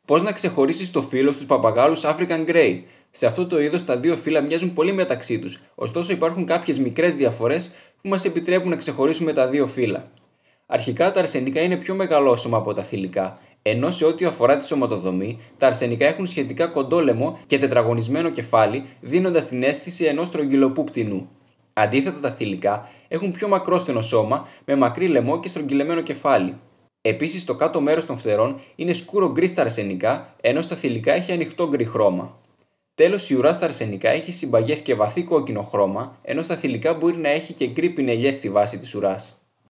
Πώς να ξεχωρίσεις το φύλο στους παπαγάλους African Grey? Σε αυτό το είδος τα δύο φύλλα μοιάζουν πολύ μεταξύ τους, ωστόσο υπάρχουν κάποιες μικρές διαφορές που μας επιτρέπουν να ξεχωρίσουμε τα δύο φύλλα. Αρχικά τα αρσενικά είναι πιο μεγαλόσωμα από τα θηλυκά, ενώ σε ό,τι αφορά τη σωματοδομή, τα αρσενικά έχουν σχετικά κοντό λαιμό και τετραγωνισμένο κεφάλι, δίνοντας την αίσθηση ενός στρογγυλοπού πτηνού. Αντίθετα, τα θηλυκά έχουν πιο μακρόστενο σώμα, με μακρύ λαιμό και στρογγυλεμένο κεφάλι. Επίσης, το κάτω μέρος των φτερών είναι σκούρο γκρι στα αρσενικά, ενώ στα θηλυκά έχει ανοιχτό γκρι χρώμα. Τέλος, η ουρά στα αρσενικά έχει συμπαγές και βαθύ κόκκινο χρώμα, ενώ στα θηλυκά μπορεί να έχει και γκρι πινελιές στη βάση της ουράς.